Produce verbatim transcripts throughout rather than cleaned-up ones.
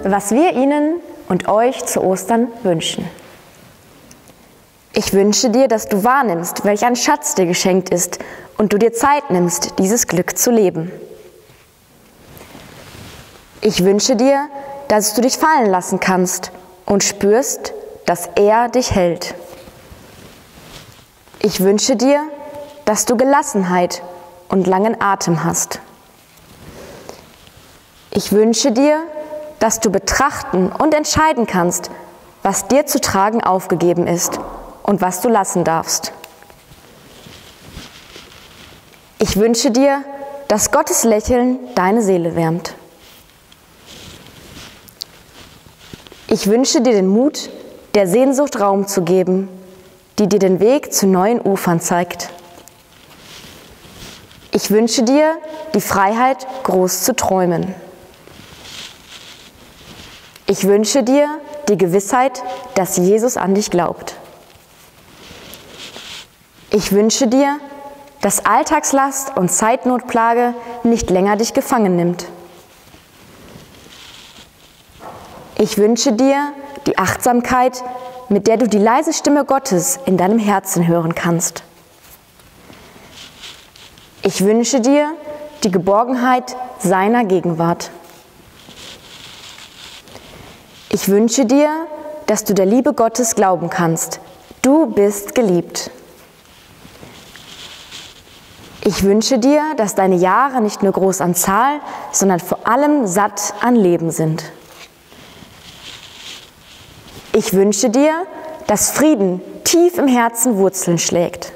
was wir Ihnen und euch zu Ostern wünschen. Ich wünsche dir, dass du wahrnimmst, welch ein Schatz dir geschenkt ist und du dir Zeit nimmst, dieses Glück zu leben. Ich wünsche dir, dass du dich fallen lassen kannst und spürst, dass er dich hält. Ich wünsche dir, dass du Gelassenheit und langen Atem hast. Ich wünsche dir, dass du betrachten und entscheiden kannst, was dir zu tragen aufgegeben ist und was du lassen darfst. Ich wünsche dir, dass Gottes Lächeln deine Seele wärmt. Ich wünsche dir den Mut, der Sehnsucht Raum zu geben, die dir den Weg zu neuen Ufern zeigt. Ich wünsche dir die Freiheit, groß zu träumen. Ich wünsche dir die Gewissheit, dass Jesus an dich glaubt. Ich wünsche dir, dass Alltagslast und Zeitnotplage nicht länger dich gefangen nimmt. Ich wünsche dir die Achtsamkeit, mit der du die leise Stimme Gottes in deinem Herzen hören kannst. Ich wünsche dir die Geborgenheit seiner Gegenwart. Ich wünsche dir, dass du der Liebe Gottes glauben kannst. Du bist geliebt. Ich wünsche dir, dass deine Jahre nicht nur groß an Zahl, sondern vor allem satt an Leben sind. Ich wünsche dir, dass Frieden tief im Herzen Wurzeln schlägt.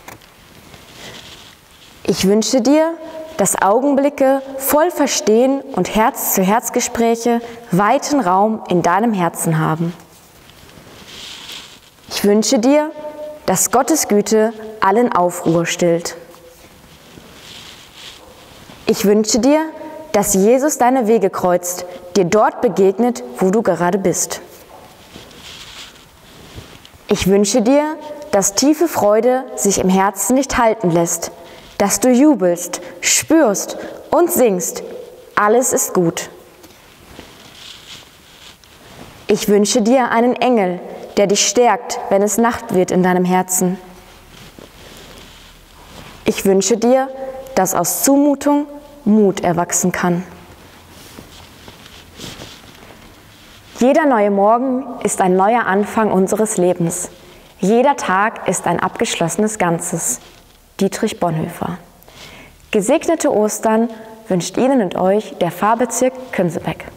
Ich wünsche dir, dass Augenblicke voll Verstehen und Herz-zu-Herz-Gespräche weiten Raum in deinem Herzen haben. Ich wünsche dir, dass Gottes Güte allen Aufruhr stillt. Ich wünsche dir, dass Jesus deine Wege kreuzt, dir dort begegnet, wo du gerade bist. Ich wünsche dir, dass tiefe Freude sich im Herzen nicht halten lässt, dass du jubelst, spürst und singst, alles ist gut. Ich wünsche dir einen Engel, der dich stärkt, wenn es Nacht wird in deinem Herzen. Ich wünsche dir, dass aus Zumutung Mut erwachsen kann. Jeder neue Morgen ist ein neuer Anfang unseres Lebens. Jeder Tag ist ein abgeschlossenes Ganzes. Dietrich Bonhoeffer. Gesegnete Ostern wünscht Ihnen und euch der Pfarrbezirk Künsebeck.